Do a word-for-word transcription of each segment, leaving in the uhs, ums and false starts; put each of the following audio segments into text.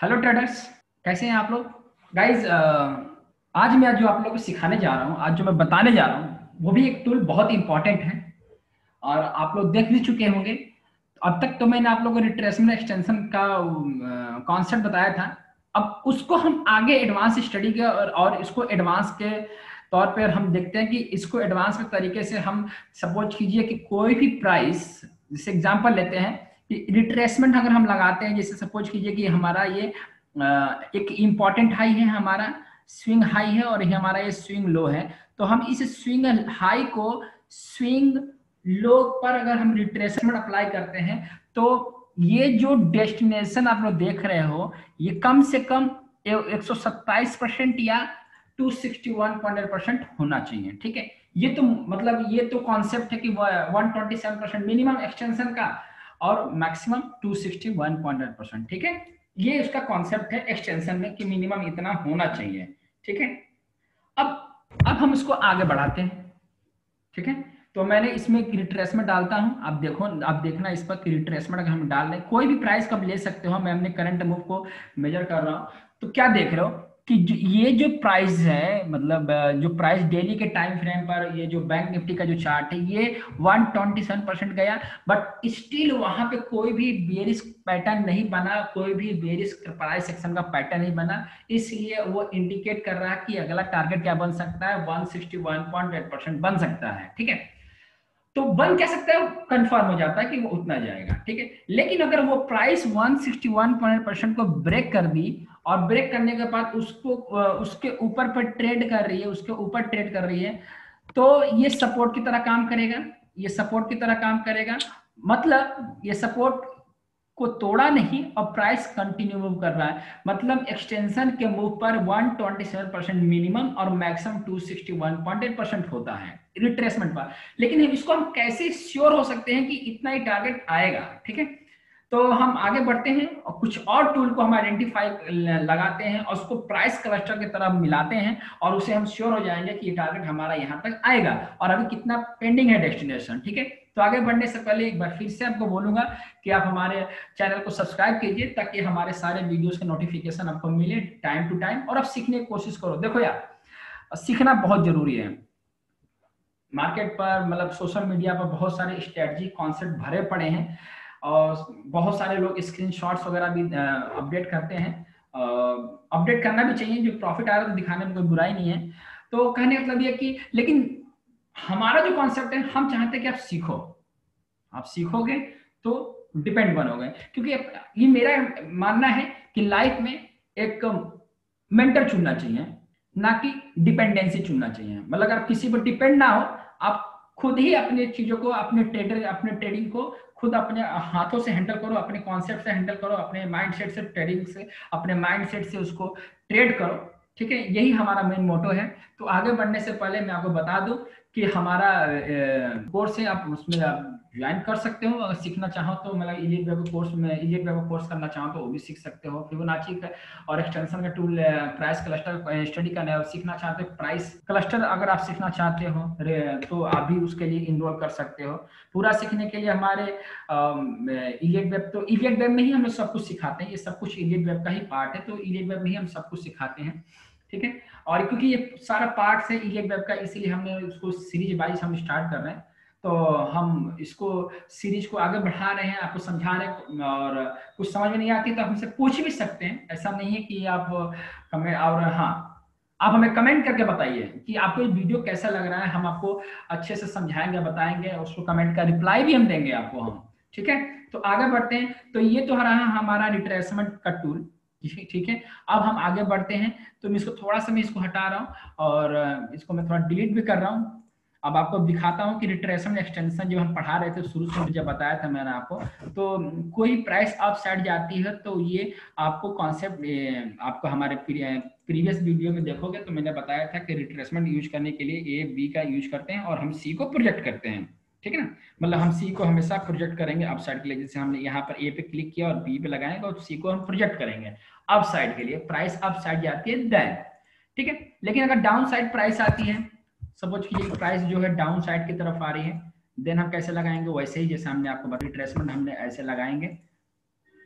Hello traders, कैसे हैं आप लोग। गाइज, आज मैं जो आप लोगों को सिखाने जा रहा हूँ, आज जो मैं बताने जा रहा हूँ वो भी एक टूल बहुत इंपॉर्टेंट है और आप लोग देख भी चुके होंगे। अब तक तो मैंने आप लोगों को रिट्रेसमेंट एक्सटेंशन का कॉन्सेप्ट बताया था। अब उसको हम आगे एडवांस स्टडी के और, और इसको एडवांस के तौर पर हम देखते हैं कि इसको एडवांस के तरीके से हम सपोज कीजिए कि कोई भी प्राइस, जैसे एग्जांपल लेते हैं कि रिट्रेसमेंट अगर हम लगाते हैं, जैसे सपोज कीजिए कि हमारा ये एक इम्पॉर्टेंट हाई है, हमारा स्विंग हाई है और ये हमारा ये स्विंग लो है। तो हम इस स्विंग हाई को स्विंग लो पर अगर हम रिट्रेसमेंट अप्लाई करते हैं तो ये जो डेस्टिनेशन आप लोग देख रहे हो ये कम से कम एक सौ सत्ताईस परसेंट या दो सौ इकसठ परसेंट होना चाहिए। ठीक है, ये तो मतलब ये तो कॉन्सेप्ट है कि एक सौ सत्ताईस परसेंट मिनिमम एक्सटेंशन का और मैक्सिमम दो सौ इकसठ परसेंट। ठीक है, ये उसका कॉन्सेप्ट है एक्सटेंशन में कि मिनिमम इतना होना चाहिए। ठीक है, अब अब हम इसको आगे बढ़ाते हैं। ठीक है, तो मैंने इसमें रिट्रेसमेंट डालता हूं। आप देखो, आप देखना इस पर रिट्रेसमेंट अगर हम डाल रहे हैं, कोई भी प्राइस कब ले सकते हो। मैं अपने करंट मूव को मेजर कर रहा हूं तो क्या देख रहे हो कि जो, ये जो प्राइस है, मतलब जो प्राइस डेली के टाइम फ्रेम पर, ये जो बैंक निफ्टी का जो चार्ट है ये एक सौ सत्ताईस परसेंट गया, बट स्टिल वहां पे कोई भी बेरिश पैटर्न नहीं बना, कोई भी बेरिश प्राइस सेक्शन का पैटर्न नहीं बना। इसलिए वो इंडिकेट कर रहा है कि अगला टारगेट क्या बन सकता है, एक सौ इकसठ पॉइंट आठ परसेंट बन सकता है। ठीक है, तो बन क्या सकता है, कंफर्म हो जाता है कि वो उतना जाएगा। ठीक है, लेकिन अगर वो प्राइस एक सौ इकसठ परसेंट को ब्रेक कर दी और ब्रेक करने के बाद उसको उसके ऊपर पर ट्रेड कर रही है, उसके ऊपर ट्रेड कर रही है, तो ये सपोर्ट की तरह काम करेगा। ये सपोर्ट की तरह काम करेगा, मतलब ये सपोर्ट को तोड़ा नहीं और प्राइस कंटिन्यू मूव कर रहा है, मतलब एक्सटेंशन के मूव पर एक सौ सत्ताईस परसेंट मिनिमम और मैक्सिमम दो सौ इकसठ पॉइंट आठ परसेंट होता है रिट्रेसमेंट पर। लेकिन इसको हम कैसे श्योर हो सकते हैं कि इतना ही टारगेट आएगा। ठीक है, तो हम आगे बढ़ते हैं और कुछ और टूल को हम आइडेंटिफाई लगाते हैं और उसको प्राइस क्लस्टर की तरह मिलाते हैं और उसे हम श्योर हो जाएंगे कि ये टारगेट हमारा यहाँ तक आएगा और अभी कितना पेंडिंग है डेस्टिनेशन। ठीक है, तो आगे बढ़ने से पहले एक बार फिर से आपको बोलूंगा कि आप हमारे चैनल को सब्सक्राइब कीजिए ताकि हमारे सारे वीडियोस के नोटिफिकेशन आपको मिले टाइम टू टाइम और आप सीखने की कोशिश करो। देखो यार, सीखना बहुत जरूरी है। मार्केट पर, मतलब सोशल मीडिया पर बहुत सारे स्ट्रेटजी कॉन्सेप्ट भरे पड़े हैं और बहुत सारे लोग स्क्रीनशॉट्स वगैरह भी अपडेट करते हैं। अपडेट करना भी चाहिए, जो प्रॉफिट आ रहा है तो दिखाने में कोई बुराई नहीं है। तो कहने का मतलब ये कि लेकिन हमारा जो कॉन्सेप्ट है, हम चाहते हैं कि आप सीखो, आप सीखोगे तो डिपेंड बनोगे। क्योंकि ये मेरा मानना है कि लाइफ में एक मेंटर चुनना चाहिए, ना कि डिपेंडेंसी चुनना चाहिए। मतलब अगर किसी पर डिपेंड ना हो, आप खुद ही अपने चीजों को, अपने ट्रेडर अपने ट्रेडिंग को खुद अपने हाथों से हैंडल करो, अपने कॉन्सेप्ट से हैंडल करो, अपने माइंडसेट से ट्रेडिंग से, अपने माइंडसेट से उसको ट्रेड करो। ठीक है, यही हमारा मेन मोटो है। तो आगे बढ़ने से पहले मैं आपको बता दूं कि हमारा कोर्स है, आप उसमें आप ज्वाइन कर सकते हो अगर सीखना चाहो तो। मतलब इलीट वेब कोर्स में, इलीट वेब कोर्स करना चाहो तो वो भी सीख सकते हो। फिबोनाची का और एक्सटेंशन का टूल, प्राइस क्लस्टर स्टडी करना है, सीखना चाहते हो प्राइस क्लस्टर अगर आप सीखना चाहते हो तो आप भी उसके लिए इनरोल कर सकते हो। पूरा सीखने के लिए हमारे इलीट वेब, तो इलीट वेब में ही हम सब कुछ सिखाते हैं, ये सब कुछ इलीट वेब का ही पार्ट है, तो इलीट वेब में ही हम सब कुछ सिखाते हैं। ठीक है, और क्योंकि ये सारा पार्ट है इलीट वेब का, इसीलिए हमने उसको सीरीज वाइज हम स्टार्ट कर रहे हैं। तो हम इसको सीरीज को आगे बढ़ा रहे हैं, आपको समझा रहे हैं, और कुछ समझ में नहीं आती तो हमसे पूछ भी सकते हैं। ऐसा नहीं है कि आप कमेंट, और हाँ, आप हमें कमेंट करके बताइए कि आपको ये वीडियो कैसा लग रहा है, हम आपको अच्छे से समझाएंगे, बताएंगे, उसको कमेंट का रिप्लाई भी हम देंगे आपको हम। ठीक है, तो आगे बढ़ते हैं। तो ये तो रहा हमारा रिट्रेसमेंट का टूल। ठीक है, अब हम आगे बढ़ते हैं। तो मैं इसको थोड़ा सा मैं इसको हटा रहा हूँ और इसको मैं थोड़ा डिलीट भी कर रहा हूँ। अब आपको दिखाता हूँ कि रिट्रेसमेंट एक्सटेंशन जो हम पढ़ा रहे थे शुरू से, जब बताया था मैंने आपको, तो कोई प्राइस अप साइड जाती है तो ये आपको कॉन्सेप्ट, आपको हमारे प्रीवियस वीडियो में देखोगे तो मैंने बताया था कि रिट्रेसमेंट यूज करने के लिए ए बी का यूज करते हैं और हम सी को प्रोजेक्ट करते हैं। ठीक है ना, मतलब हम सी को हमेशा प्रोजेक्ट करेंगे अप साइड के लिए। जैसे हमने यहाँ पर ए पे क्लिक किया और बी पे लगाएंगे और सी को हम प्रोजेक्ट करेंगे अप साइड के लिए। प्राइस अप साइड जाती है देन। ठीक है, लेकिन अगर डाउन साइड प्राइस आती है, सपोज कीजिए प्राइस जो है डाउन साइड की तरफ आ रही है, देन हम कैसे लगाएंगे, वैसे ही जैसे हमने आपको बताया, रिट्रेसमेंट हमने ऐसे लगाएंगे।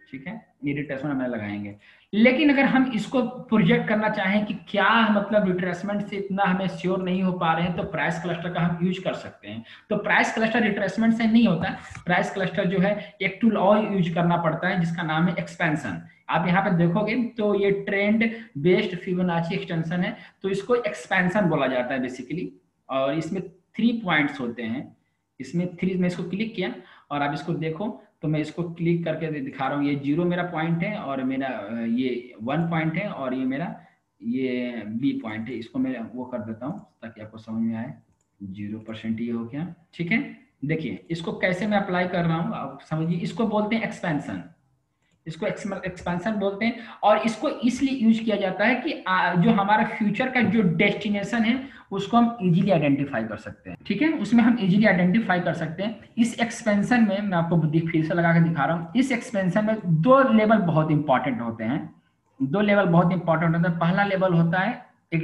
ठीक है, ये रिट्रेसमेंट हमें लगाएंगे। लेकिन अगर हम इसको प्रोजेक्ट करना चाहें कि क्या मतलब रिट्रेसमेंट से इतना हमें श्योर नहीं हो पा रहे हैं, तो प्राइस क्लस्टर का हम यूज कर सकते हैं। तो प्राइस क्लस्टर रिट्रेसमेंट से नहीं होता, प्राइस क्लस्टर जो है एक टूल और यूज करना पड़ता है जिसका नाम है एक्सपेंशन। आप यहाँ पे देखोगे तो ये ट्रेंड बेस्ड फिबोनाची एक्सटेंशन है, तो इसको एक्सपेंशन बोला जाता है बेसिकली। और इसमें थ्री पॉइंट्स होते हैं, इसमें थ्री, मैं इसको क्लिक किया और आप इसको देखो तो मैं इसको क्लिक करके दिखा रहा हूँ। ये जीरो मेरा पॉइंट है और मेरा ये वन पॉइंट है और ये मेरा ये बी पॉइंट है। इसको मैं वो कर देता हूँ ताकि आपको समझ में आए। जीरो परसेंट ये हो गया, ठीक है। देखिए इसको कैसे मैं अप्लाई कर रहा हूँ आप समझिए। इसको बोलते हैं एक्सपेंशन, इसको एक्सपेंशन बोलते हैं। और इसको इसलिए यूज किया जाता है कि जो हमारा फ्यूचर का जो डेस्टिनेशन है उसको हम इजीली आइडेंटिफाई कर सकते हैं, ठीक है, उसमें हम इजीली आइडेंटिफाई कर सकते हैं। इस एक्सपेंशन में मैं आपको फिर से लगा के दिखा रहा हूँ। इस एक्सपेंशन में दो लेवल बहुत इंपॉर्टेंट होते हैं, दो लेवल बहुत इंपॉर्टेंट होता है। पहला लेवल होता है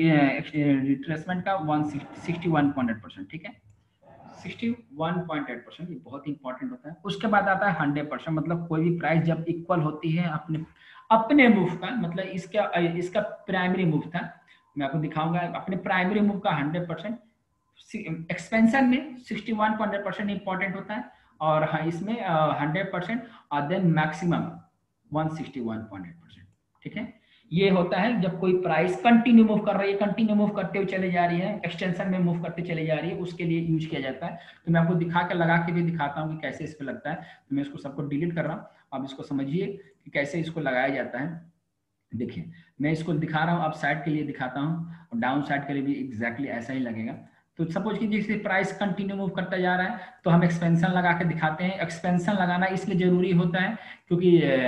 रिट्रेसमेंट का one sixty one point eight percent, ठीक है, sixty one point eight percent, ये बहुत इंपॉर्टेंट होता है। उसके बाद आता है हंड्रेड परसेंट, मतलब कोई भी प्राइस जब इक्वल होती है अपने अपने मूव का, मतलब इसका इसका प्राइमरी मूव था, मैं आपको दिखाऊंगा अपने प्राइमरी मूव का हंड्रेड परसेंट। एक्सपेंशन में sixty one point eight percent important होता है और हाँ इसमें हंड्रेड परसेंट और then maximum one sixty one point eight percent, ठीक है। ये होता है जब कोई प्राइस कंटिन्यू मूव कर रही है, कंटिन्यू मूव करते हुए चले जा रही है, एक्सटेंशन में मूव करते चले जा रही है, उसके लिए यूज किया जाता है। तो मैं आपको दिखा के लगा के भी दिखाता हूँ कि कैसे इस पे लगता है। तो मैं इसको सबको डिलीट कर रहा हूँ, आप इसको समझिए कि कैसे इसको लगाया जाता है। देखिए मैं इसको दिखा रहा हूँ, अप साइड के लिए दिखाता हूँ और डाउन साइड के लिए भी एग्जैक्टली ऐसा ही लगेगा। तो सपोज कीजिए जैसे प्राइस कंटिन्यू मूव करता जा रहा है तो हम एक्सपेंशन लगा के दिखाते हैं। एक्सपेंशन लगाना इसलिए जरूरी होता है क्योंकि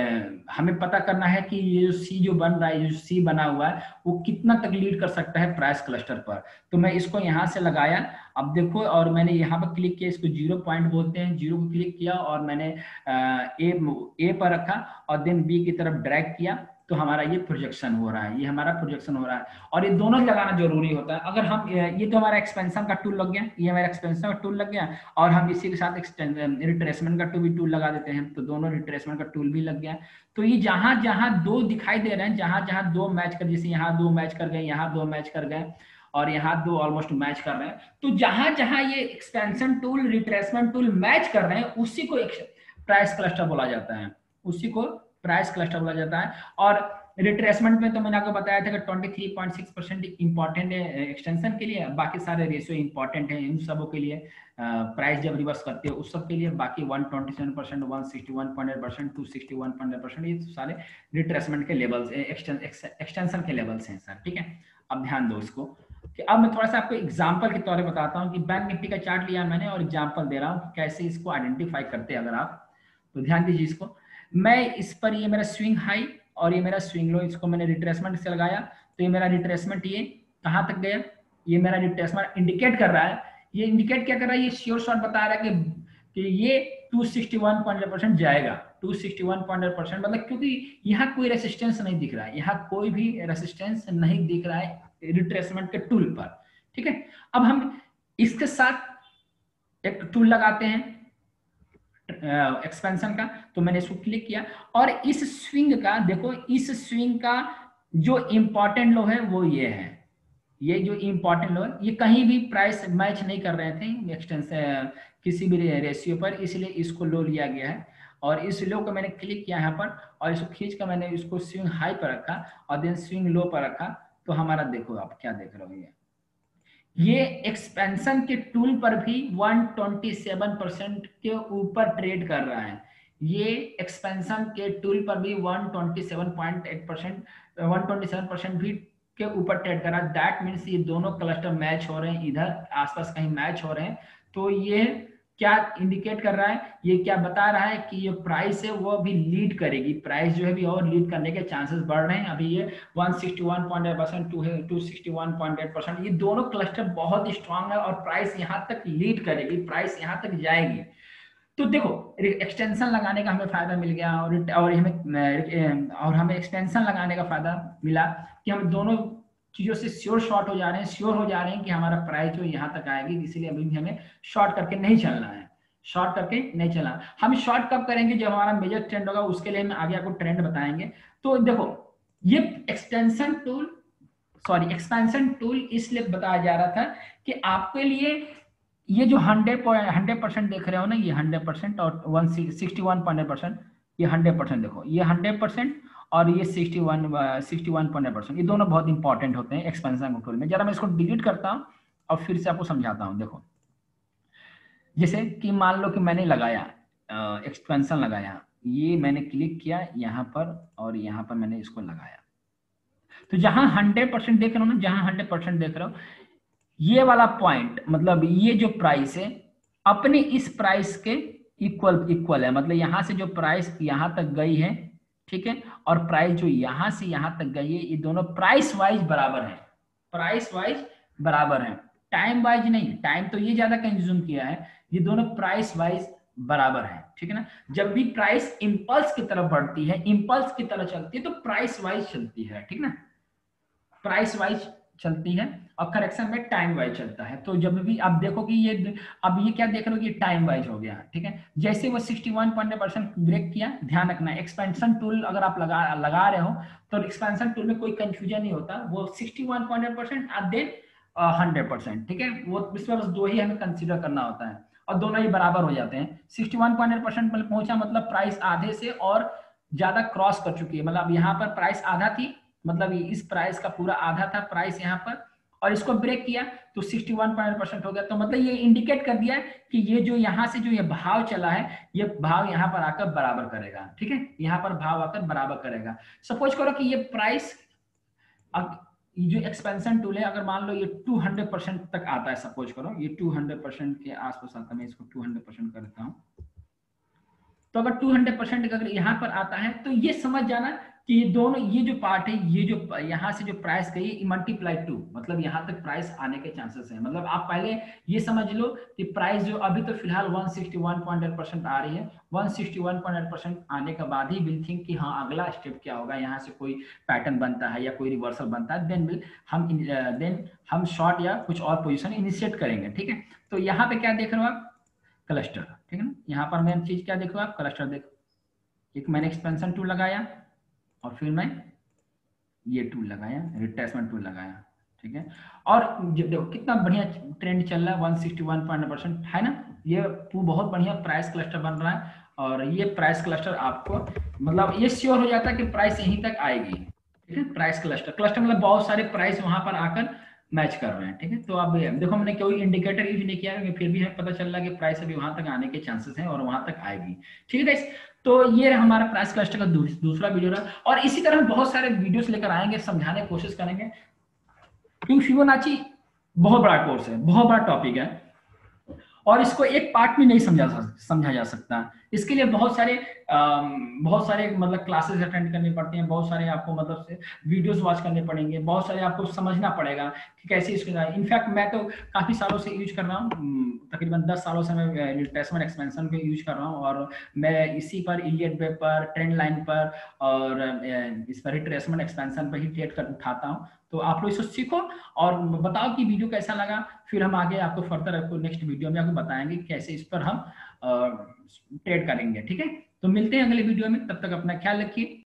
हमें पता करना है कि ये जो सी जो बन रहा है, जो सी बना हुआ है वो कितना तक लीड कर सकता है प्राइस क्लस्टर पर। तो मैं इसको यहाँ से लगाया, अब देखो, और मैंने यहाँ पर क्लिक किया, इसको जीरो पॉइंट बोलते हैं, जीरो को क्लिक किया और मैंने ए ए पर रखा और देन बी की तरफ ड्रैग किया, तो हमारा ये प्रोजेक्शन हो रहा है, ये हमारा प्रोजेक्शन हो रहा है। और ये दोनों लगाना जरूरी होता है। अगर हम ये तो हमारा एक्सपेंशन का टूल लग गया, ये हमारा एक्सपेंशन का टूल लग गया और हम इसी के साथ रिट्रेसमेंट का टूल भी टूल लगा देते हैं, तो दोनों रिट्रेसमेंट का टूल भी लग गया। तो ये जहां जहां दो दिखाई दे रहे हैं, जहां जहां दो मैच कर, जैसे यहाँ दो मैच कर गए, यहाँ दो मैच कर गए और यहाँ दो ऑलमोस्ट मैच कर रहे हैं, तो जहां जहां ये expansion tool retracement tool match कर रहे हैं उसी को प्राइस क्लस्टर बोला जाता है, उसी को प्राइस क्लस्टर बोला जाता है। और रिट्रेसमेंट में तो मैंने आपको बताया था कि तेईस पॉइंट छह परसेंट इंपॉर्टेंट है एक्सटेंशन के लिए, बाकी सारे रेशियो इंपॉर्टेंट है इन सबों के लिए। प्राइस जब रिवर्स करते हैं उस सब के लिए बाकी one twenty seven percent, one sixty one point eight percent, two sixty one point eight percent, ये सारे रिट्रेसमेंट के लेवल्स, एक्सटेंशन के लेवल्स हैं सर, ठीक है। अब ध्यान दो इसको कि अब मैं थोड़ा सा आपको एग्जांपल के तौर पे बताता हूँ कि बैंक निफ्टी का चार्ट लिया मैंने और एग्जांपल दे रहा हूँ कैसे इसको आइडेंटिफाई करते हैं। अगर आप तो ध्यान दीजिए इसको, मैं इस पर, ये मेरा स्विंग हाई और ये मेरा स्विंग लो, इसको मैंने रिट्रेसमेंट से लगाया तो ये मेरा रिट्रेसमेंट ये कहाँ तक गया, ये मेरा रिट्रेसमेंट इंडिकेट कर रहा है। ये इंडिकेट क्या कर रहा है, ये श्योर शॉट बता रहा है कि, कि ये two sixty one point eight percent जाएगा, two sixty one point eight percent, मतलब क्योंकि यहाँ कोई रेसिस्टेंस नहीं दिख रहा है, यहाँ कोई भी रेसिस्टेंस नहीं दिख रहा है रिट्रेसमेंट के टूल पर, ठीक है। अब हम इसके साथ एक टूल लगाते हैं एक्सपेंशन uh, का, तो मैंने इसको क्लिक किया और इस स्विंग का देखो, इस स्विंग का जो इंपॉर्टेंट लो है वो ये है, ये जो इंपॉर्टेंट लो है, ये कहीं भी प्राइस मैच नहीं कर रहे थे एक्सटेंशन किसी भी रेशियो पर, इसलिए इसको लो लिया गया है। और इस लो को मैंने क्लिक किया यहाँ पर और इसको खींच कर मैंने इसको स्विंग हाई पर रखा और देन स्विंग लो पर रखा, तो हमारा देखो आप क्या देख रहे हो, ये एक्सपेंशन के टूल पर भी वन ट्वेंटी सेवन परसेंट के ऊपर ट्रेड कर रहा है। ये एक्सपेंशन के टूल पर भी one twenty seven point eight percent, one twenty seven percent भी के ऊपर ट्रेड कर रहा है। दैट मीन्स ये दोनों क्लस्टर मैच हो रहे हैं, इधर आसपास कहीं मैच हो रहे हैं। तो ये क्या इंडिकेट कर रहा है, ये क्या बता रहा है कि ये प्राइस है वो भी लीड करेगी, प्राइस जो है भी और लीड करने के चांसेस बढ़ रहे हैं। अभी ये one sixty one point eight percent, two sixty one point eight percent, ये दोनों क्लस्टर बहुत स्ट्रांग है और प्राइस यहां तक लीड करेगी, प्राइस यहां तक जाएगी। तो देखो एक्सटेंशन लगाने का हमें फायदा मिल गया और और हमें और हमें एक्सटेंशन लगाने का फायदा मिला कि हम दोनों चीजों से श्योर शॉर्ट हो जा रहे हैं, श्योर हो जा रहे हैं कि हमारा प्राइस जो यहाँ तक आएगी, इसीलिए अभी भी हमें शॉर्ट करके नहीं चलना है। शॉर्ट करके नहीं चला। हम शॉर्ट कब करेंगे, जब हमारा मेजर ट्रेंड होगा, उसके लिए हम आगे आपको ट्रेंड बताएंगे। तो देखो ये extension tool sorry expansion tool इसलिए बताया जा रहा था कि आपके लिए ये जो हंड्रेड हंड्रेड परसेंट देख रहे हो ना, ये हंड्रेड परसेंट और one sixty one point percent, ये हंड्रेड परसेंट देखो, ये हंड्रेड परसेंट और ये sixty one sixty one point percent, ये दोनों बहुत इंपॉर्टेंट होते हैं एक्सपेंशन टूल में। जरा मैं इसको डिलीट करता हूँ और फिर से आपको समझाता हूँ। देखो जैसे कि मान लो कि मैंने लगाया एक्सपेंशन लगाया, ये मैंने क्लिक किया यहाँ पर और यहाँ पर मैंने इसको लगाया, तो जहां हंड्रेड परसेंट देख रहे हो ना, जहां हंड्रेड परसेंट देख रहे हो, ये वाला पॉइंट मतलब ये जो प्राइस है अपने इस प्राइस के इक्वल इक्वल है, मतलब यहां से जो प्राइस यहां तक गई है, ठीक है, और प्राइस जो यहां से यहां तक गई है, ये दोनों प्राइस वाइज बराबर है, प्राइस वाइज बराबर है, टाइम वाइज नहीं, टाइम तो ये ज्यादा कंज्यूम किया है, ये दोनों प्राइस वाइज बराबर है, ठीक है ना। जब भी प्राइस इंपल्स की तरफ बढ़ती है, इंपल्स की तरफ चलती है, तो प्राइस वाइज चलती है, ठीक ना, प्राइस वाइज चलती है, और करेक्शन में टाइम वाइज चलता है। तो जब भी आप देखो कि ये अब ये क्या देख रहे हो कि टाइम वाइज हो गया, ठीक है। जैसे वो sixty one point percent break किया, ध्यान रखना एक्सपेंशन टूल अगर आप लगा लगा रहे हो तो एक्सपेंशन टूल में कोई कंफ्यूजन नहीं होता, वो सिक्सटी वन पॉइंट परसेंट और देन हंड्रेड परसेंट, ठीक है, वो इसमें बस दो ही हमें कंसिडर करना होता है और दोनों ही बराबर हो जाते हैं। सिक्सटी वन पॉइंट परसेंट पर पहुंचा मतलब प्राइस आधे से और ज्यादा क्रॉस कर चुकी है, मतलब यहाँ पर प्राइस आधा थी, मतलब इस प्राइस का पूरा आधा था प्राइस यहाँ पर, और इसको ब्रेक किया तो सिक्सटी वन परसेंट हो गया। तो मतलब ये इंडिकेट कर दिया कि ये जो यहाँ से जो ये भाव चला है, ये भाव यहाँ पर आकर बराबर करेगा, ठीक है, यहाँ पर भाव आकर बराबर करेगा। सपोज करो कि ये प्राइस जो एक्सपेंशन टूल है, अगर मान लो ये टू हंड्रेड परसेंट तक आता है, सपोज करो ये टू हंड्रेड परसेंट के आसपास आता है, मैं इसको टू हंड्रेड परसेंट कर देता हूँ। तो अगर टू हंड्रेड परसेंट अगर यहाँ पर आता है तो ये समझ जाना कि ये दोनों ये जो पार्ट है, ये जो यहाँ से जो प्राइस गई मल्टीप्लाई टू, मतलब यहाँ तक प्राइस आने के चांसेस है। मतलब आप पहले ये समझ लो कि प्राइस जो अभी तो फिलहाल one sixty one point eight percent आ रही है, one sixty one point eight percent आने के बाद ही विल थिंक कि हाँ अगला स्टेप क्या होगा, यहाँ से कोई पैटर्न बनता है या कोई रिवर्सल बनता है, देन विल हम देन हम शॉर्ट या कुछ और पोजिशन इनिशिएट करेंगे, ठीक है। तो यहाँ पे क्या देख रहे हो आप, क्लस्टर, ठीक है ना, यहाँ पर मेन चीज क्या देखो आप, क्लस्टर देखो, एक मैंने एक्सपेंशन टूल लगाया और फिर मैं ये टूल लगाया, रिट्रेसमेंट टूल लगाया, ठीक है, और देखो कितना बढ़िया ट्रेंड चल रहा है, one sixty one point percent है ना, ये बहुत बढ़िया प्राइस क्लस्टर बन रहा है। और ये प्राइस क्लस्टर आपको मतलब ये श्योर हो जाता है कि प्राइस यहीं तक आएगी, ठीक है, प्राइस क्लस्टर क्लस्टर मतलब बहुत सारे प्राइस वहां पर आकर मैच कर रहे हैं, ठीक है। तो अब देखो मैंने कोई इंडिकेटर यूज नहीं किया, फिर भी हमें पता चल रहा है कि प्राइस अभी वहां तक आने के चांसेस हैं और वहां तक आएगी, ठीक है। तो ये हमारा प्राइस क्लस्टर का दूसरा वीडियो रहा, और इसी तरह बहुत सारे वीडियोस लेकर आएंगे, समझाने की कोशिश करेंगे, क्योंकि फिबोनाची बहुत बड़ा कोर्स है, बहुत बड़ा टॉपिक है, और इसको एक पार्ट में नहीं समझा समझा जा सकता। इसके लिए बहुत सारे आ, बहुत सारे मतलब क्लासेस अटेंड करनी पड़ती हैं, बहुत सारे आपको मतलब से वीडियोस वॉच करने पड़ेंगे, बहुत सारे आपको समझना पड़ेगा कि कैसे इसके। इनफैक्ट मैं तो काफी सालों से यूज कर रहा हूँ, तकरीबन दस सालों से मैं रिट्रेसमेंट एक्सपेंशन को यूज कर रहा हूँ, और मैं इसी पर इलियट वेब पर, ट्रेंड लाइन पर और इस पर रिट्रेसमेंट एक्सपेंशन पर ही ट्रेड कर उठाता हूँ। तो आप लोग इसको सीखो और बताओ कि वीडियो कैसा लगा, फिर हम आगे आपको फर्दर आपको नेक्स्ट वीडियो में आपको बताएंगे कैसे इस पर हम ट्रेड करेंगे, ठीक है। तो मिलते हैं अगले वीडियो में, तब तक अपना ख्याल रखिए।